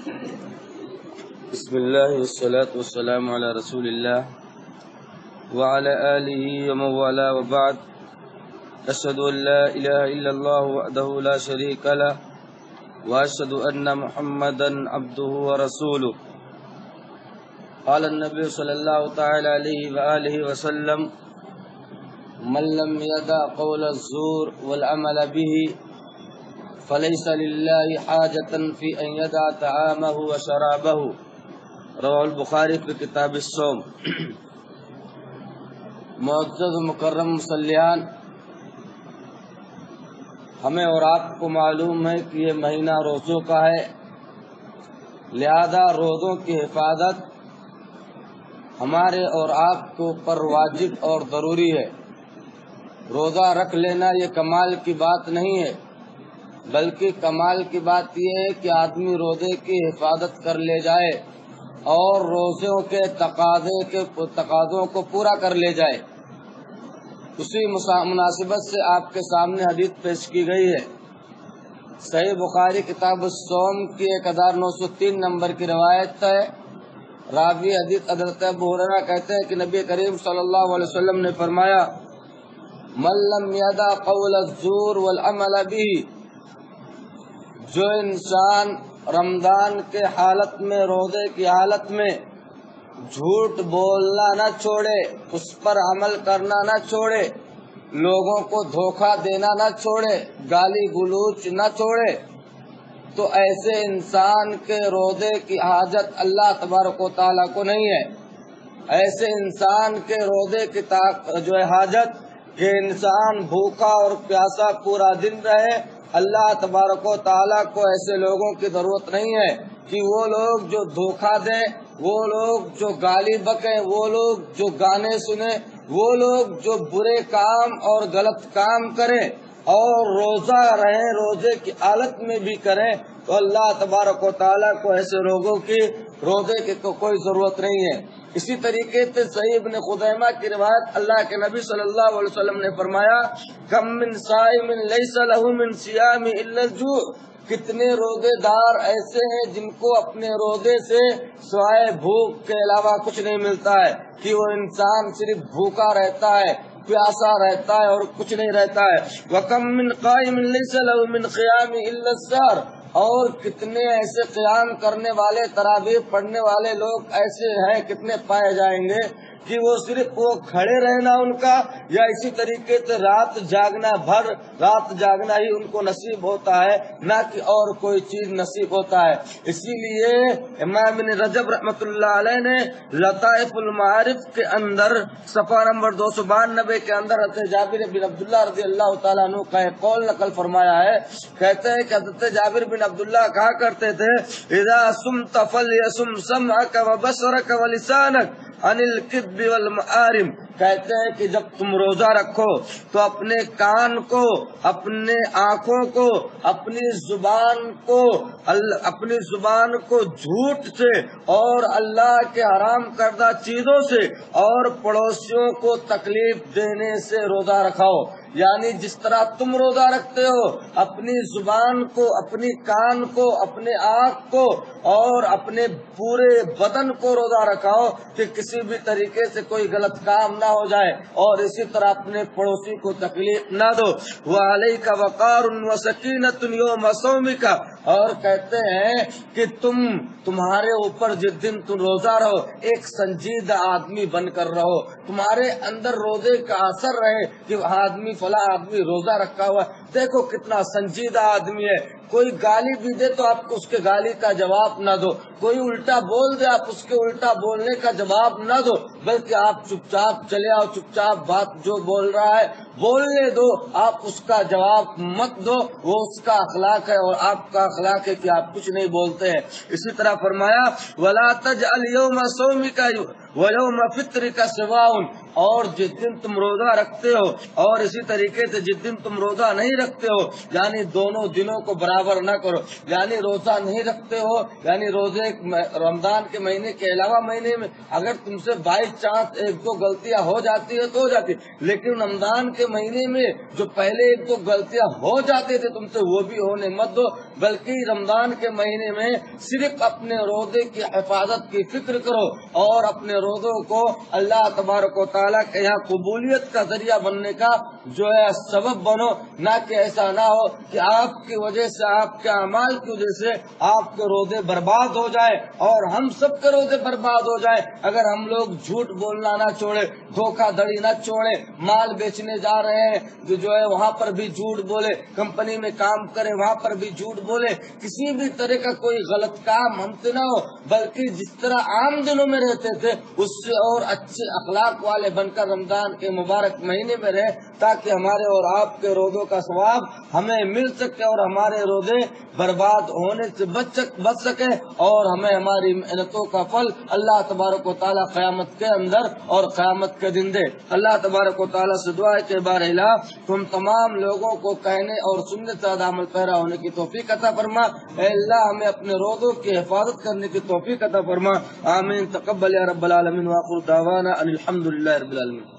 بسم اللہ والصلاة والسلام علی رسول اللہ وعلى آلہ ومن والاه وبعد أشهد أن لا إله إلا الله وحده لا شريك له وأشهد أن محمدا عبده ورسوله قال النبي صلى الله تعالى عليه وآله وسلم من لم يدع قول الزور والعمل به فليس لله حاجة في أن يدع طعامه وشرابه رواه البخاری في کتاب الصوم۔ معزز مکرم مصلیان، ہمیں اور آپ کو معلوم ہے کہ یہ مہینہ روزوں کا ہے، لہذا روزوں کی حفاظت ہمارے اور آپ کے اوپر واجب اور ضروری ہے۔ روزہ رکھ لینا یہ کمال کی بات نہیں ہے، بلکہ کمال کی بات یہ ہے کہ آدمی روزے کی حفاظت کر لے جائے اور روزوں کے تقاضوں کو پورا کر لے جائے۔ اسی مناسبت سے آپ کے سامنے حدیث پیش کی گئی ہے۔ صحیح بخاری کتاب الصوم کی 1903 نمبر کی روایت ہے۔ راوی حدیث حضرت ابو ہریرہ کہتے ہیں کہ نبی کریم صلی اللہ علیہ وسلم نے فرمایا، من لم یدع قول الزور والعمل به، جو انسان رمضان کے حالت میں، روزے کی حالت میں جھوٹ بولنا نہ چھوڑے، اس پر عمل کرنا نہ چھوڑے، لوگوں کو دھوکہ دینا نہ چھوڑے، گالی گلوچ نہ چھوڑے، تو ایسے انسان کے روزے کی حاجت اللہ تبارک و تعالیٰ کو نہیں ہے۔ ایسے انسان کے روزے کی جو ہے حاجت کہ انسان بھوکا اور پیاسا پورا دن رہے، اللہ تبارک و تعالیٰ کو ایسے لوگوں کی ضرورت نہیں ہے کہ وہ لوگ جو دھوکہ دیں، وہ لوگ جو گالی بکیں، وہ لوگ جو گانے سنیں، وہ لوگ جو برے کام اور غلط کام کریں اور روزہ رہیں، روزے کی حالت میں بھی کریں، تو اللہ تبارک و تعالیٰ کو ایسے لوگوں کی روزے کی کوئی ضرورت نہیں ہے۔ اسی طریقے سے صحیح ابن خزیمہ کی روایت، اللہ کے نبی صلی اللہ علیہ وسلم نے فرمایا، کم من صائم لیس لہ من صیام الا الجوع، کتنے روزے دار ایسے ہیں جن کو اپنے روزے سے سوائے بھوک کے علاوہ کچھ نہیں ملتا ہے، کہ وہ انسان صرف بھوکا رہتا ہے، پیاسا رہتا ہے اور کچھ نہیں رہتا ہے۔ وَكَم مِّن قَائِمٍ لَيْسَ لَهُ مِنْ قِيَامٍ إِلَّا السَّحْرُ، اور کتنے ایسے قیام کرنے والے، تراویح پڑھنے والے لوگ ایسے ہیں، کتنے پائے جائیں گے کہ وہ صرف وہ کھڑے رہنا ان کا، یا اسی طریقے سے رات جاگنا ہی ان کو نصیب ہوتا ہے، نہ کہ اور کوئی چیز نصیب ہوتا ہے۔ اسی لیے امام ابن رجب رحمۃ اللہ علیہ نے لطائف المعارف کے اندر صفحہ نمبر 292 کے اندر حضرت جابر بن عبداللہ رضی اللہ تعالیٰ عنہ کا ایک قول نقل فرمایا ہے۔ کہتے ہیں کہ حضرت جابر بن عبداللہ کہا کرتے تھے، اذا صمت فلیصم سمعک وبصرک ولسانک عن الکذب والمآرم، کہتے ہیں کہ جب تم روزہ رکھو تو اپنے کان کو، اپنے آنکھوں کو، اپنی زبان کو جھوٹ سے اور اللہ کے حرام کردہ چیزوں سے اور پڑوسیوں کو تکلیف دینے سے روزہ رکھاؤ۔ یعنی جس طرح تم روزہ رکھتے ہو، اپنی زبان کو، اپنی کان کو، اپنے آنکھ کو اور اپنے پورے بدن کو روزہ رکھاؤ کہ کسی بھی طریقے سے کوئی غلط کام نہ ہو جائے، اور اسی طرح اپنے پڑوسی کو تکلیف نہ دو۔ وَعَلَيْكَ وَقَارٌ وَسَكِينَةٌ يَوْمَ صَوْمِكَ، اور کہتے ہیں کہ تمہارے اوپر جس دن تم روزہ رہو، ایک سنجیدہ آدمی بن کر رہو، تمہارے اندر روزے کا اثر رہے کہ فلاں آدمی روزہ رکھا ہوا ہے، دیکھو کتنا سنجیدہ آدمی ہے۔ کوئی گالی بھی دے تو آپ کو اس کے گالی کا جواب نہ دو، کوئی الٹا بول دے آپ اس کے الٹا بولنے کا جواب نہ دو، بلکہ آپ چپ چاپ چلے آؤ، چپ چاپ بات جو بول رہا ہے بولنے دو، آپ اس کا جواب مت دو، وہ اس کا اخلاق ہے اور آپ کا اخلاق ہے کہ آپ کچھ نہیں بولتے ہیں۔ اسی طرح فرمایا، وَلَا تَجْعَلْ يَوْمَ صَوْمِكَ وَيَوْمَ فِطْرِكَ سِوَاءٌ، اور جس دن تم روزہ رکھتے ہو اور اسی طریقے سے جس دن تم روزہ نہیں رکھتے ہو، یعنی دونوں دنوں کو برابر نہ کرو، یعنی روزہ نہیں رکھتے ہو، یعنی روزے رمضان کے مہینے کے علاوہ مہینے میں اگر تم سے بائی چانس ایک دو غلطیاں ہو جاتی ہے تو ہو جاتی، لیکن رمضان کے مہینے میں جو پہلے ایک دو غلطیاں ہو جاتے تھے تم سے وہ بھی ہونے مت دو، بلکہ رمضان کے مہینے میں صرف اپنے روزے کی حفاظت کی فکر کرو اور اپنے روزوں کو اللہ تبارک و تعالیٰ کے یہاں قبولیت کا ذریعہ بننے کا جو ہے سبب بنو، نہ کہ ایسا نہ ہو کہ آپ کی وجہ سے، آپ کے اعمال کی وجہ سے آپ کے روزے برباد ہو جائے اور ہم سب کے روزے برباد ہو جائے اگر ہم لوگ جھوٹ بولنا نہ چھوڑے، دھوکہ دڑی نہ چھوڑے، مال بیچنے جا رہے ہیں جو ہے وہاں پر بھی جھوٹ بولے، کمپنی میں کام کرے وہاں پر بھی جھوٹ بولے، کسی بھی طرح کا کوئی غلط کام ہم سے نہ ہو، بلکہ جس طرح عام دنوں میں رہتے تھے اس سے اور اچھے اخلاق والے بن کر رمضان کے مبارک مہینے میں رہے، تاکہ ہمارے اور آپ کے روزوں کا ثواب ہمیں مل سکے اور ہمارے روزے برباد ہونے سے بچ سکے اور ہمیں ہماری محنتوں کا پھل اللہ تبارک و تعالیٰ قیامت کے اندر اور قیامت کے دن دے۔ اللہ تبارک و تعالیٰ سے دعا ہے کہ بار الہ تم تمام لوگوں کو کہنے اور سننے سے زیادہ عمل پیرا ہونے کی توفیق عطا فرما، اے اللہ ہمیں اپنے روزوں کی حفاظت کرنے کی توفیق عطا فرما، آمین۔ تقبل یا رب العالمین، وآخر دعوانا ان الحمد للہ رب العالمین۔